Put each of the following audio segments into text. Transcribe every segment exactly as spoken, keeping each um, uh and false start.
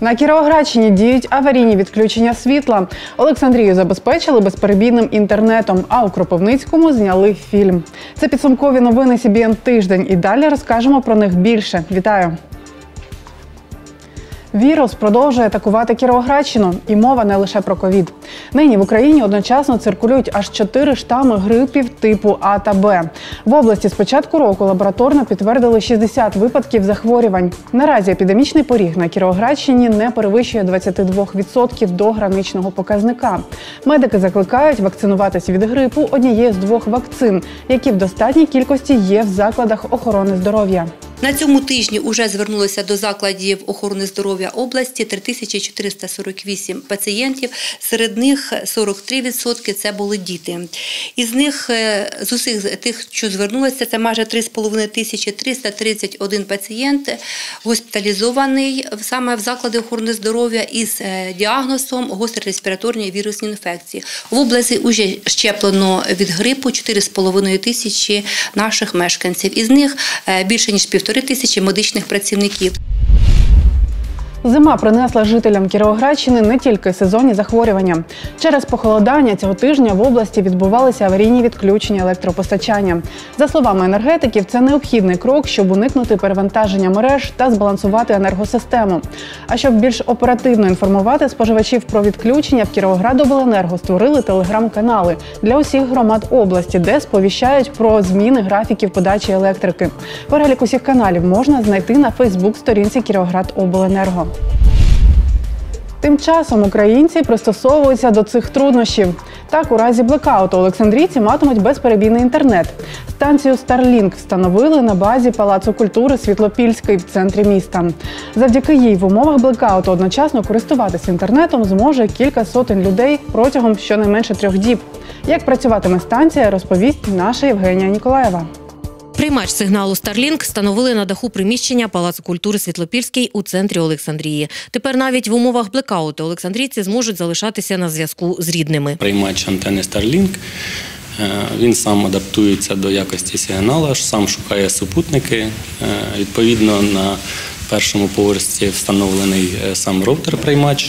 На Кіровоградщині діють аварійні відключення світла. Олександрію забезпечили безперебійним інтернетом, а у Кропивницькому зняли фільм. Це підсумкові новини Сі Бі Ен Тиждень. І далі розкажемо про них більше. Вітаю! Вірус продовжує атакувати Кіровоградщину. І мова не лише про ковід. Нині в Україні одночасно циркулюють аж чотири штами грипів типу А та Б. В області з початку року лабораторно підтвердили шістдесят випадків захворювань. Наразі епідемічний поріг на Кіровоградщині не перевищує двадцять два відсотки до граничного показника. Медики закликають вакцинуватись від грипу однією з двох вакцин, які в достатній кількості є в закладах охорони здоров'я. На цьому тижні вже звернулося до закладів охорони здоров'я області три тисячі чотириста сорок вісім пацієнтів, серед них сорок три відсотки – це були діти. Із них, з усіх тих, що звернулися, це майже три з половиною тисячі триста тридцять один пацієнт госпіталізований саме в заклади охорони здоров'я із діагнозом гострі респіраторні вірусні інфекції. В області вже щеплено від грипу чотири з половиною тисячі наших мешканців. Із них більше ніж півтори тисячі медичних працівників. Зима принесла жителям Кіровоградщини не тільки сезонні захворювання. Через похолодання цього тижня в області відбувалися аварійні відключення електропостачання. За словами енергетиків, це необхідний крок, щоб уникнути перевантаження мереж та збалансувати енергосистему. А щоб більш оперативно інформувати споживачів про відключення, в Кіровоградобленерго створили телеграм-канали для усіх громад області, де сповіщають про зміни графіків подачі електрики. Перелік усіх каналів можна знайти на фейсбук-сторінці Кіровоградобленерго. Тим часом українці пристосовуються до цих труднощів. Так, у разі блекауту олександрійці матимуть безперебійний інтернет. Станцію Starlink встановили на базі Палацу культури Світлопільський в центрі міста. Завдяки їй в умовах блекауту одночасно користуватися інтернетом зможе кілька сотень людей протягом щонайменше трьох діб. Як працюватиме станція, розповість наша Євгенія Ніколаєва. Приймач сигналу Starlink встановили на даху приміщення Палацу культури Світлопільський у центрі Олександрії. Тепер навіть в умовах блекауту олександрійці зможуть залишатися на зв'язку з рідними. Приймач антени Starlink, він сам адаптується до якості сигналу, сам шукає супутники. Відповідно, на першому поверсі встановлений сам роутер-приймач.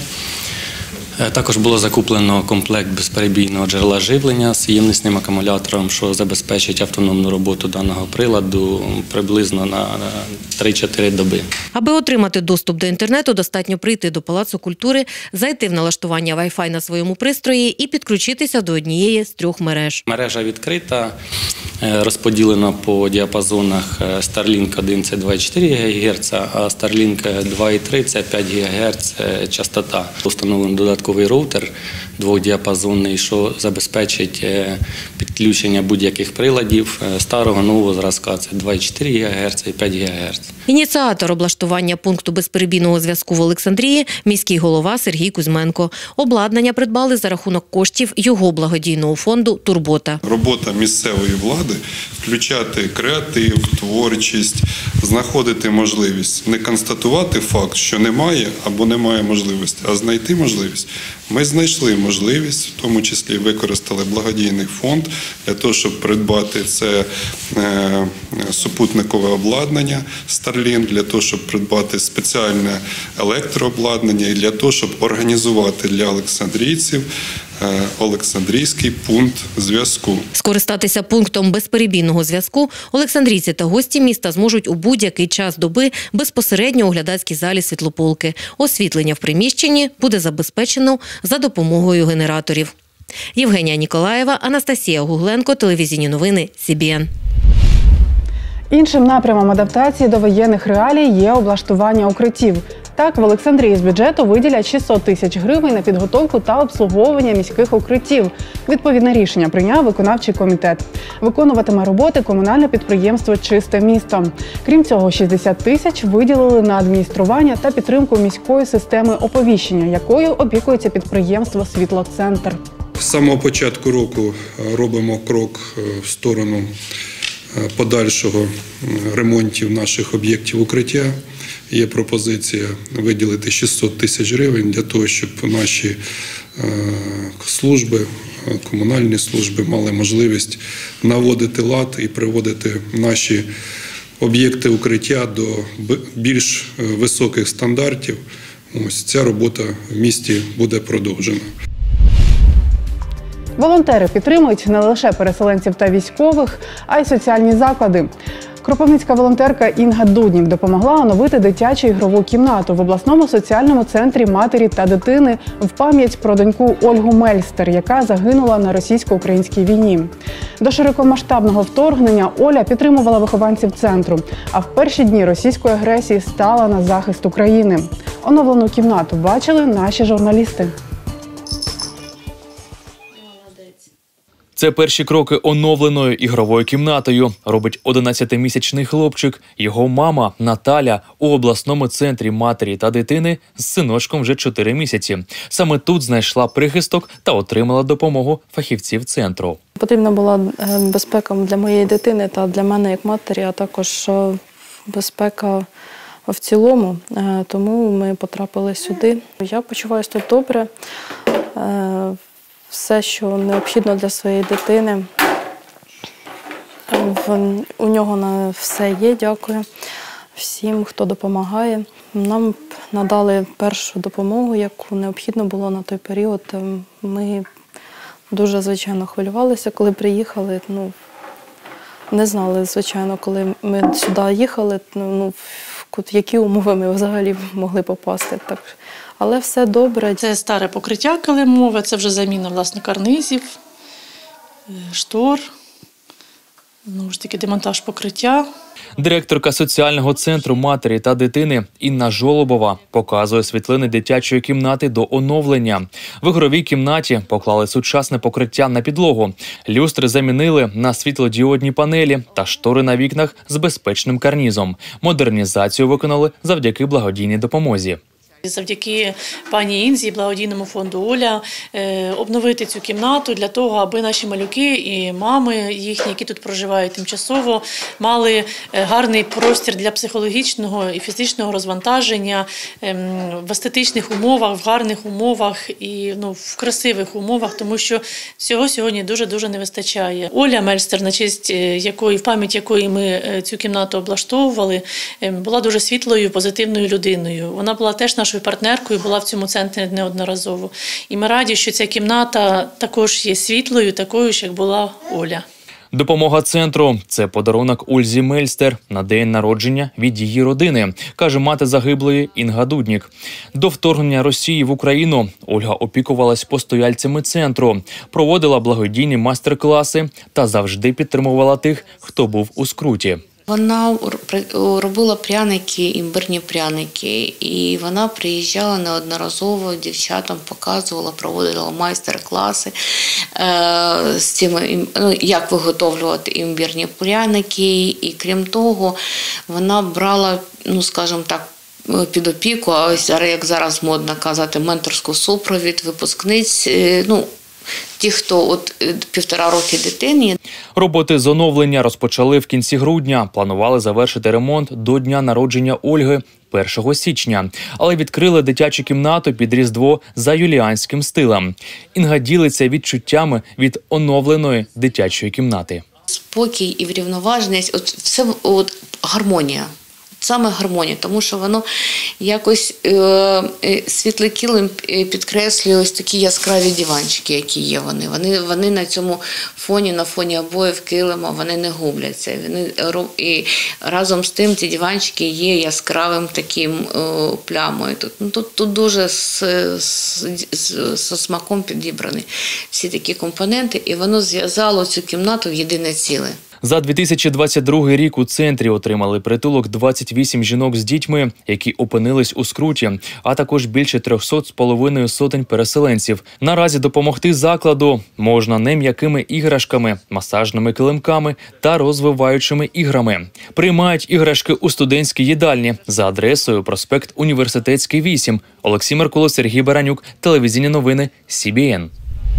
Також було закуплено комплект безперебійного джерела живлення з ємнісним акумулятором, що забезпечить автономну роботу даного приладу приблизно на три-чотири доби. Аби отримати доступ до інтернету, достатньо прийти до Палацу культури, зайти в налаштування Wi-Fi на своєму пристрої і підключитися до однієї з трьох мереж. Мережа відкрита, розподілена по діапазонах Starlink один – це два і чотири гігагерца, а Starlink два і три – це п'ять гігагерц частота. Встановлено додатковий роутер двохдіапазонний, що забезпечить підключення будь-яких приладів старого, нового зразка. Це два і чотири гігагерца і п'ять гігагерц. Ініціатор облаштування пункту безперебійного зв'язку в Олександрії – міський голова Сергій Кузьменко. Обладнання придбали за рахунок коштів його благодійного фонду «Турбота». Робота місцевої влади – включати креатив, творчість, знаходити можливість. Не констатувати факт, що немає або немає можливості, а знайти можливість. Ми знайшли можливість, в тому числі використали благодійний фонд для того, щоб придбати це е, супутникове обладнання Starlink, для того, щоб придбати спеціальне електрообладнання і для того, щоб організувати для олександрійців е, Олександрійський пункт зв'язку. Скористатися пунктом безперебійного зв'язку олександрійці та гості міста зможуть у будь-який час доби безпосередньо у глядацькій залі Світлополки. Освітлення в приміщенні буде забезпечено за допомогою генераторів. Євгенія Ніколаєва, Анастасія Гугленко, телевізійні новини Сі Бі Ен. Іншим напрямом адаптації до воєнних реалій є облаштування укриттів. Так, в Олександрії з бюджету виділять шістсот тисяч гривень на підготовку та обслуговування міських укриттів. Відповідне рішення прийняв виконавчий комітет. Виконуватиме роботи комунальне підприємство «Чисте місто». Крім цього, шістдесят тисяч виділили на адміністрування та підтримку міської системи оповіщення, якою опікується підприємство «Світлоцентр». З самого початку року робимо крок в сторону подальшого ремонтів наших об'єктів укриття. Є пропозиція виділити шістсот тисяч гривень для того, щоб наші служби, комунальні служби мали можливість наводити лад і приводити наші об'єкти укриття до більш високих стандартів, Ось ця робота в місті буде продовжена. Волонтери підтримують не лише переселенців та військових, а й соціальні заклади. Кропивницька волонтерка Інга Дуднік допомогла оновити дитячу ігрову кімнату в обласному соціальному центрі матері та дитини в пам'ять про доньку Ольгу Мельстер, яка загинула на російсько-українській війні. До широкомасштабного вторгнення Оля підтримувала вихованців центру, а в перші дні російської агресії стала на захист України. Оновлену кімнату бачили наші журналісти. Це перші кроки оновленою ігровою кімнатою робить одинадцятимісячний хлопчик. Його мама Наталя у обласному центрі матері та дитини з синочком вже чотири місяці. Саме тут знайшла прихисток та отримала допомогу фахівців центру. Потрібна була безпека для моєї дитини та для мене як матері, а також безпека в цілому, тому ми потрапили сюди. Я почуваюся тут добре. Все, що необхідно для своєї дитини, у нього на все є, дякую всім, хто допомагає. Нам надали першу допомогу, яку необхідно було на той період. Ми дуже, звичайно, хвилювалися, коли приїхали. Ну, не знали, звичайно, коли ми сюди їхали, ну, в які умови ми взагалі могли попасти. Так. Але все добре. Це старе покриття килимове, це вже заміна, власне, карнизів, штор, ну ж таки демонтаж покриття. Директорка соціального центру матері та дитини Інна Жолобова показує світлини дитячої кімнати до оновлення. В ігровій кімнаті поклали сучасне покриття на підлогу. Люстри замінили на світлодіодні панелі та штори на вікнах з безпечним карнізом. Модернізацію виконали завдяки благодійній допомозі. Завдяки пані Інзі, благодійному фонду «Оля» обновити цю кімнату для того, аби наші малюки і мами їхні, які тут проживають тимчасово, мали гарний простір для психологічного і фізичного розвантаження в естетичних умовах, в гарних умовах і ну, в красивих умовах, тому що цього сьогодні дуже-дуже не вистачає. Оля Мельстер, на честь якої, в пам'ять якої ми цю кімнату облаштовували, була дуже світлою, позитивною людиною. Вона була теж нашою партнеркою, була в цьому центрі неодноразово. І ми раді, що ця кімната також є світлою, такою ж, як була Оля. Допомога центру – це подарунок Ользі Мельстер на день народження від її родини, каже мати загиблої Інга Дуднік. До вторгнення Росії в Україну Ольга опікувалась постояльцями центру, проводила благодійні майстер-класи та завжди підтримувала тих, хто був у скруті. Вона робила пряники, імбирні пряники, і вона приїжджала неодноразово, дівчатам показувала, проводила майстер-класи з цими, ну, як виготовлювати імбирні пряники. І крім того, вона брала, ну, скажімо так, під опіку, а ось як зараз модно казати, менторську супровід випускниць, ну, ті, хто от півтора роки дитині. Роботи з оновлення розпочали в кінці грудня. Планували завершити ремонт до дня народження Ольги першого січня. Але відкрили дитячу кімнату під Різдво за юліанським стилем. Інга ділиться відчуттями від оновленої дитячої кімнати. Спокій і врівноваженість, от все от, гармонія. Саме гармонія, тому що воно якось е, світлий килим підкреслює ось такі яскраві диванчики, які є вони. Вони, вони на цьому фоні, на фоні обоїв килима, вони не губляться. Вони, і разом з тим ці диванчики є яскравим таким е, плямою. Тут, ну, тут, тут дуже з, з, з, з смаком підібрані всі такі компоненти, і воно зв'язало цю кімнату в єдине ціле. За дві тисячі двадцять другий рік у центрі отримали притулок двадцять вісім жінок з дітьми, які опинились у скруті, а також більше трьохсот з половиною сотень переселенців. Наразі допомогти закладу можна не м'якими іграшками, масажними килимками та розвиваючими іграми. Приймають іграшки у студентській їдальні за адресою проспект Університетський, вісім. Олексій Меркулов, Сергій Баранюк, телевізійні новини Сі Бі Ен.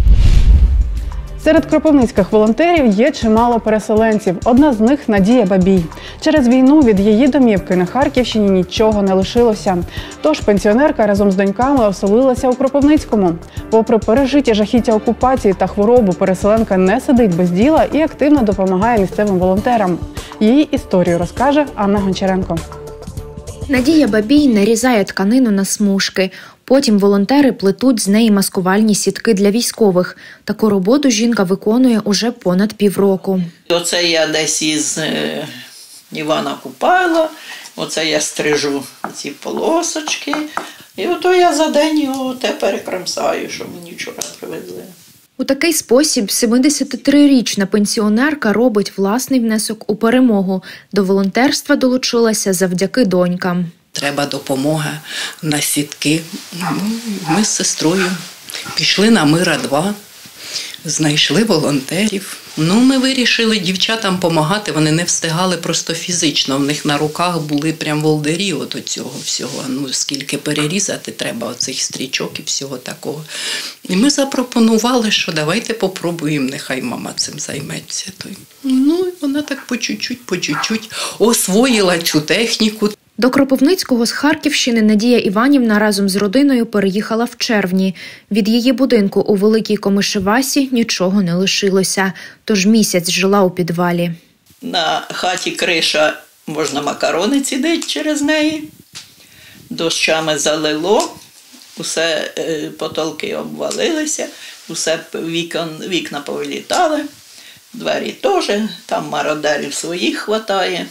Серед кропивницьких волонтерів є чимало переселенців. Одна з них – Надія Бабій. Через війну від її домівки на Харківщині нічого не лишилося. Тож пенсіонерка разом з доньками оселилася у Кропивницькому. Попри пережиті жахіття окупації та хворобу, переселенка не сидить без діла і активно допомагає місцевим волонтерам. Її історію розкаже Анна Гончаренко. Надія Бабій нарізає тканину на смужки. Потім волонтери плетуть з неї маскувальні сітки для військових. Таку роботу жінка виконує уже понад півроку. Оце я десь із Івана Купайла, оце я стрижу ці полосочки. І ото я за день його те перекромсаю, що мені вчора привезли. У такий спосіб сімдесятитрирічна пенсіонерка робить власний внесок у перемогу. До волонтерства долучилася завдяки донькам. Треба допомога на сітки. Ми з сестрою пішли на Мира два, знайшли волонтерів. Ну, ми вирішили дівчатам допомагати, вони не встигали просто фізично. В них на руках були прям волдирі от цього всього. Ну, скільки перерізати треба оцих стрічок і всього такого. І ми запропонували, що давайте попробуємо, нехай мама цим займеться. Ну, і вона так по чуть-чуть, по чуть-чуть освоїла цю техніку. До Кропивницького з Харківщини Надія Іванівна разом з родиною переїхала в червні. Від її будинку у Великій Комишевасі нічого не лишилося, тож місяць жила у підвалі. На хаті криша, можна макарони цідити через неї, дощами залило, усе потолки обвалилися, усе вікон, вікна повилітали, двері теж, там мародерів своїх хватає.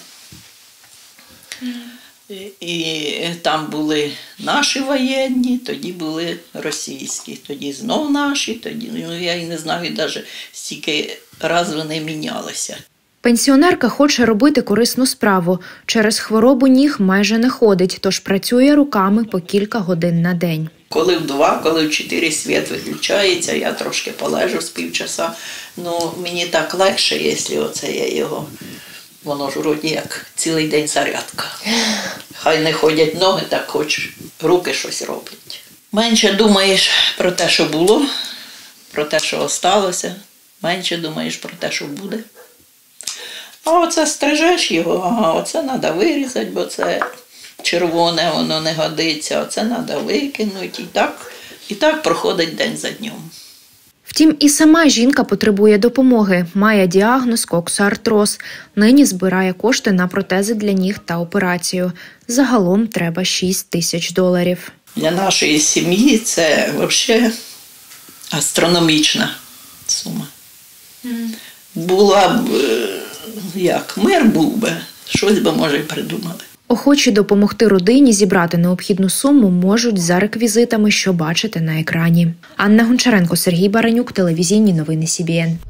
І там були наші воєнні, тоді були російські, тоді знов наші, тоді, ну, я і не знаю навіть стільки разів вони мінялися. Пенсіонерка хоче робити корисну справу. Через хворобу ніг майже не ходить, тож працює руками по кілька годин на день. Коли в два, коли в чотири світ виключається, я трошки полежу з півчаса. Ну, мені так легше, якщо оце я його... Воно ж вроді як цілий день зарядка. Хай не ходять ноги, так хоч руки щось роблять. Менше думаєш про те, що було, про те, що осталося. Менше думаєш про те, що буде. А оце стрижеш його, ага, оце треба вирізати, бо це червоне, воно не годиться, оце треба викинути. І так, і так проходить день за днем. Втім, і сама жінка потребує допомоги. Має діагноз коксоартроз. Нині збирає кошти на протези для ніг та операцію. Загалом треба шість тисяч доларів. Для нашої сім'ї це взагалі астрономічна сума. Mm. Була б, як, мир був би, щось би, може, й придумали. Охочі допомогти родині зібрати необхідну суму можуть за реквізитами, що бачите на екрані. Анна Гончаренко, Сергій Баранюк, телевізійні новини Сі Бі Ен.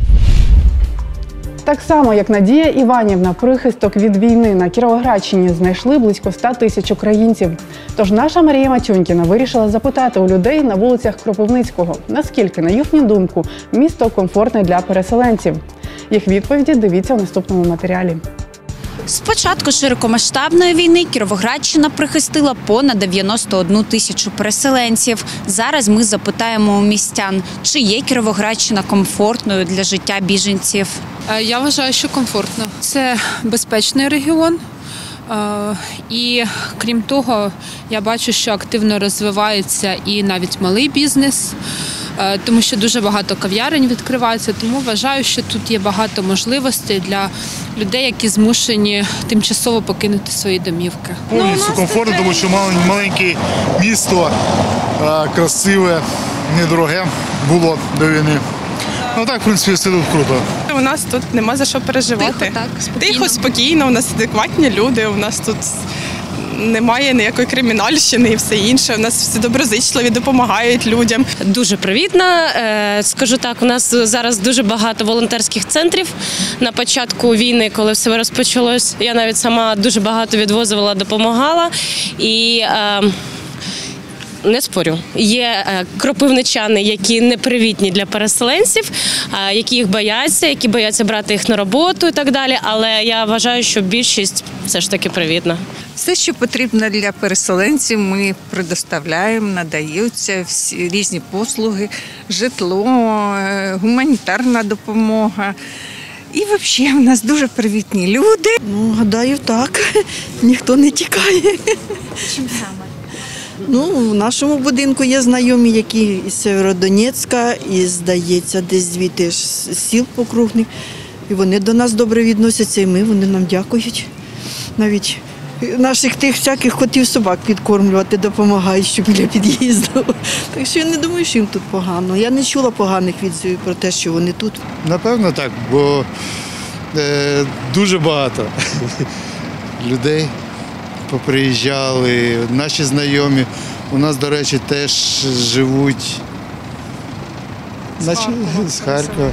Так само, як Надія Іванівна, прихисток від війни на Кіровоградщині знайшли близько ста тисяч українців. Тож наша Марія Матюнькіна вирішила запитати у людей на вулицях Кропивницького, наскільки, на їхню думку, місто комфортне для переселенців. Їх відповіді дивіться у наступному матеріалі. З початку широкомасштабної війни Кіровоградщина прихистила понад дев'яносто одну тисячу переселенців. Зараз ми запитаємо у містян, чи є Кіровоградщина комфортною для життя біженців. Я вважаю, що комфортно. Це безпечний регіон. І крім того, я бачу, що активно розвивається і навіть малий бізнес, тому що дуже багато кав'ярень відкривається, тому вважаю, що тут є багато можливостей для людей, які змушені тимчасово покинути свої домівки. Повністю комфортно, тому що маленьке місто, красиве, недороге було до війни. Ну так, в принципі, все тут круто. У нас тут нема за що переживати. Тихо, так, спокійно. Тихо, спокійно, у нас адекватні люди, у нас тут немає ніякої кримінальщини і все інше. У нас всі доброзичливі, допомагають людям. Дуже привітна. Скажу так, у нас зараз дуже багато волонтерських центрів. На початку війни, коли все розпочалось, я навіть сама дуже багато відвозила, допомагала. І не спорю, є кропивничани, які непривітні для переселенців, які їх бояться, які бояться брати їх на роботу і так далі, але я вважаю, що більшість все ж таки привітна. Все, що потрібно для переселенців, ми предоставляємо, надаються всі різні послуги, житло, гуманітарна допомога. І взагалі в нас дуже привітні люди. Ну, гадаю, так. Ніхто не тікає. Чим саме? Ну, в нашому будинку є знайомі, які із Сєвєродонецька, і, здається, десь звідти ж сіл покрупних. І вони до нас добре відносяться, і ми, вони нам дякують. Навіть наших тих всяких котів собак підкормлювати, допомагають, що біля під'їзду. Так що я не думаю, що їм тут погано. Я не чула поганих відзивів про те, що вони тут. Напевно так, бо е, дуже багато людей поприїжджали, наші знайомі. У нас, до речі, теж живуть наче, з Харкова.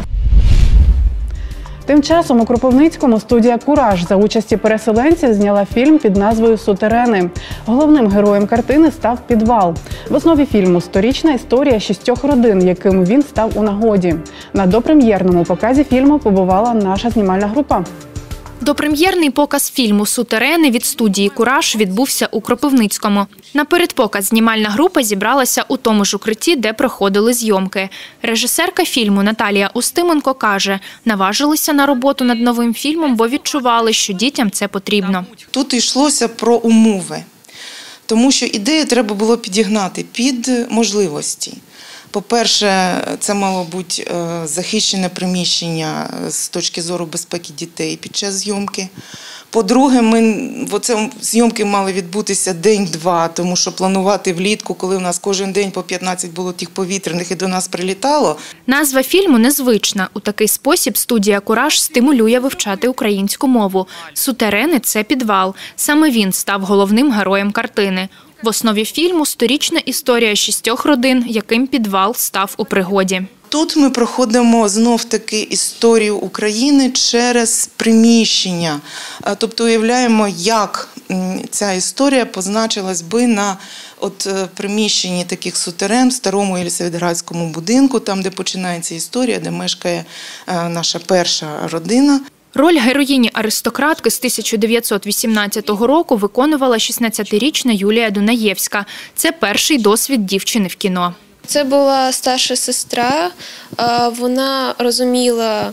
Тим часом у Кропивницькому студія «Кураж» за участі переселенців зняла фільм під назвою «Сутерени». Головним героєм картини став підвал. В основі фільму сторічна історія шістьох родин, яким він став у нагоді. На допрем'єрному показі фільму побувала наша знімальна група. Допрем'єрний показ фільму «Сутерени» від студії «Кураж» відбувся у Кропивницькому. На передпоказ знімальна група зібралася у тому ж укритті, де проходили зйомки. Режисерка фільму Наталія Устименко каже, наважилися на роботу над новим фільмом, бо відчували, що дітям це потрібно. Тут йшлося про умови, тому що ідею треба було підігнати під можливості. По-перше, це мало бути захищене приміщення з точки зору безпеки дітей під час зйомки. По-друге, ми оце зйомки мали відбутися день-два, тому що планувати влітку, коли у нас кожен день по п'ятнадцять було тих повітряних і до нас прилітало. Назва фільму незвична. У такий спосіб студія «Кураж» стимулює вивчати українську мову. «Сутерени» – це підвал. Саме він став головним героєм картини. В основі фільму сторічна історія шістьох родин, яким підвал став у пригоді. Тут ми проходимо знов-таки історію України через приміщення. Тобто уявляємо, як ця історія позначилась би на от приміщенні таких сутерен в старому Єлисаветградському будинку, там, де починається історія, де мешкає наша перша родина. Роль героїні-аристократки з тисяча дев'ятсот вісімнадцятого року виконувала шістнадцятирічна Юлія Дунаєвська. Це перший досвід дівчини в кіно. Це була старша сестра, вона розуміла,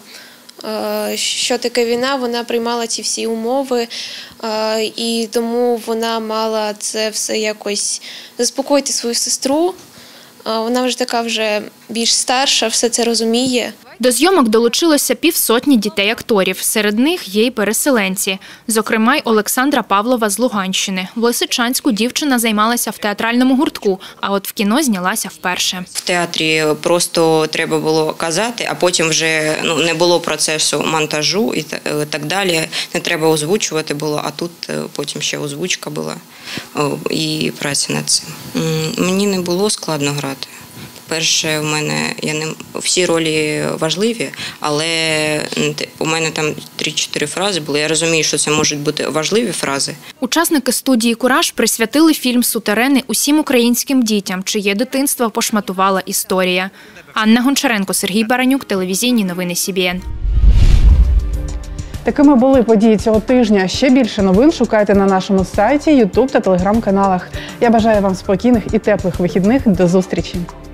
що таке війна, вона приймала ці всі умови, і тому вона мала це все якось заспокоїти свою сестру. Вона вже така вже більш старша, все це розуміє. До зйомок долучилося півсотні дітей-акторів. Серед них є й переселенці. Зокрема, й Олександра Павлова з Луганщини. В Лисичанську дівчина займалася в театральному гуртку, а от в кіно знялася вперше. В театрі просто треба було казати, а потім вже ну, не було процесу монтажу і так далі. Не треба озвучувати було, а тут потім ще озвучка була і праця над цим. Мені не було складно грати. Перше, у мене я не всі ролі важливі, але у мене там три-чотири фрази були. Я розумію, що це можуть бути важливі фрази. Учасники студії «Кураж» присвятили фільм «Сутерени» усім українським дітям, чиє дитинство пошматувала історія. Анна Гончаренко, Сергій Баранюк, телевізійні новини Сі Бі Ен. Такими були події цього тижня. Ще більше новин шукайте на нашому сайті, ютуб та телеграм-каналах. Я бажаю вам спокійних і теплих вихідних. До зустрічі!